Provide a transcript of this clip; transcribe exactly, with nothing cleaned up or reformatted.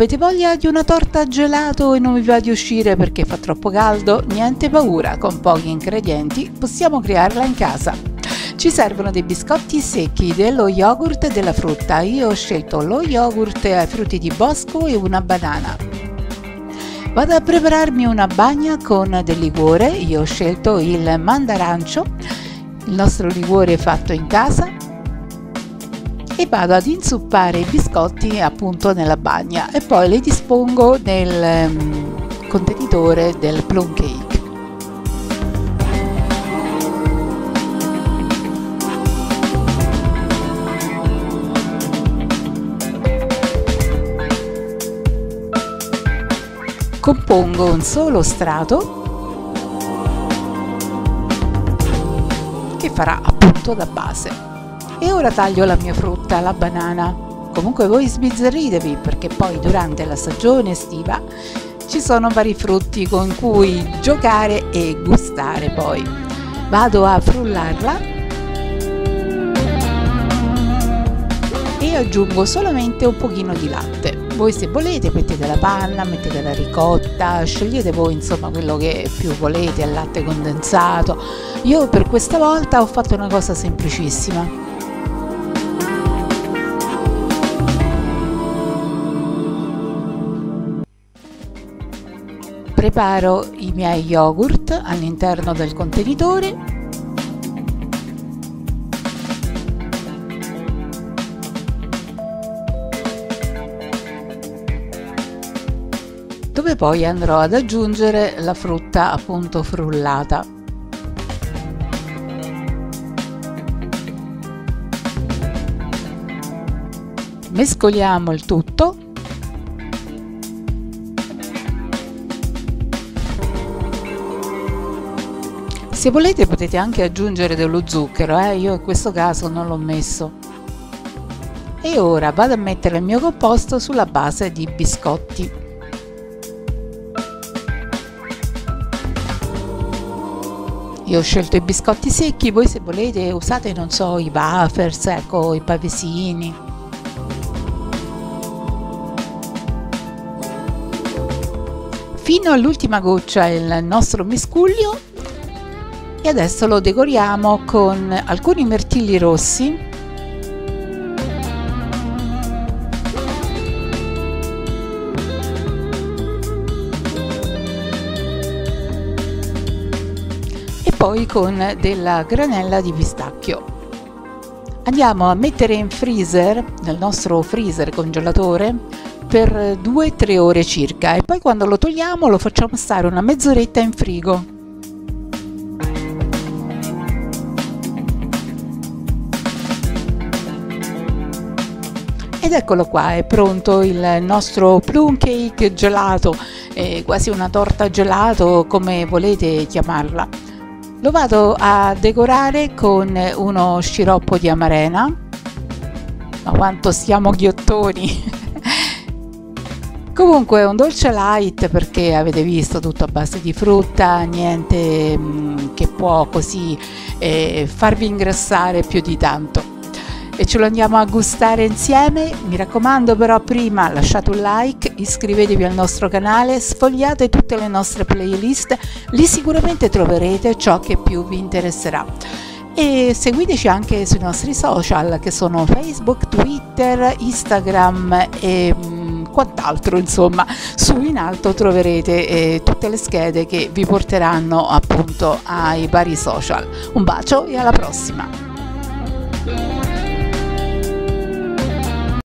Avete voglia di una torta gelato e non vi va di uscire perché fa troppo caldo? Niente paura, con pochi ingredienti possiamo crearla in casa. Ci servono dei biscotti secchi, dello yogurt e della frutta. Io ho scelto lo yogurt ai frutti di bosco e una banana. Vado a prepararmi una bagna con del liquore. Io ho scelto il mandarancio, il nostro liquore fatto in casa, e vado ad inzuppare i biscotti appunto nella bagna e poi li dispongo nel um, contenitore del plum cake. Compongo un solo strato che farà appunto da base. E ora taglio la mia frutta, la banana. Comunque voi sbizzarritevi perché poi durante la stagione estiva ci sono vari frutti con cui giocare e gustare. Poi vado a frullarla e aggiungo solamente un pochino di latte. Voi se volete mettete la panna, mettete la ricotta, scegliete voi insomma quello che più volete, il latte condensato. Io per questa volta ho fatto una cosa semplicissima. Preparo i miei yogurt all'interno del contenitore dove poi andrò ad aggiungere la frutta appunto frullata. Mescoliamo il tutto. Se volete potete anche aggiungere dello zucchero, eh? Io in questo caso non l'ho messo. E ora vado a mettere il mio composto sulla base di biscotti. Io ho scelto i biscotti secchi, voi se volete usate, non so, i wafers, ecco, i pavesini. Fino all'ultima goccia il nostro miscuglio e adesso lo decoriamo con alcuni mirtilli rossi. Poi con della granella di pistacchio. Andiamo a mettere in freezer, nel nostro freezer congelatore, per due tre ore circa e poi quando lo togliamo lo facciamo stare una mezz'oretta in frigo. Ed eccolo qua, è pronto il nostro plum cake gelato, è quasi una torta gelato come volete chiamarla. Lo vado a decorare con uno sciroppo di amarena, ma quanto siamo ghiottoni! Comunque è un dolce light perché avete visto tutto a base di frutta, niente mh, che può così eh, farvi ingrassare più di tanto. E ce lo andiamo a gustare insieme. Mi raccomando però prima lasciate un like, iscrivetevi al nostro canale, sfogliate tutte le nostre playlist, lì sicuramente troverete ciò che più vi interesserà. E seguiteci anche sui nostri social che sono Facebook, Twitter, Instagram e mh, quant'altro, insomma su in alto troverete eh, tutte le schede che vi porteranno appunto ai vari social. Un bacio e alla prossima!